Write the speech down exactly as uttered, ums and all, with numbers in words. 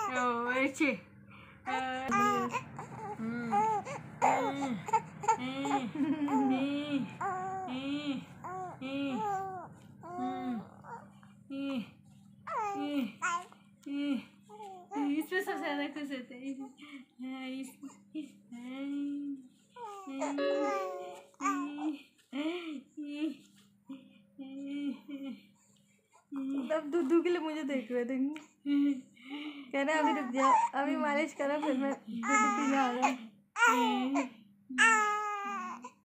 अच्छे इसमें सबसे ज्यादा खुश होते हैं। अब दूधू के लिए मुझे देख रहे थे, कह रहे अभी रुक जाओ, अभी मालिश करो फिर मैं दूध पीने आ रहा हूँ।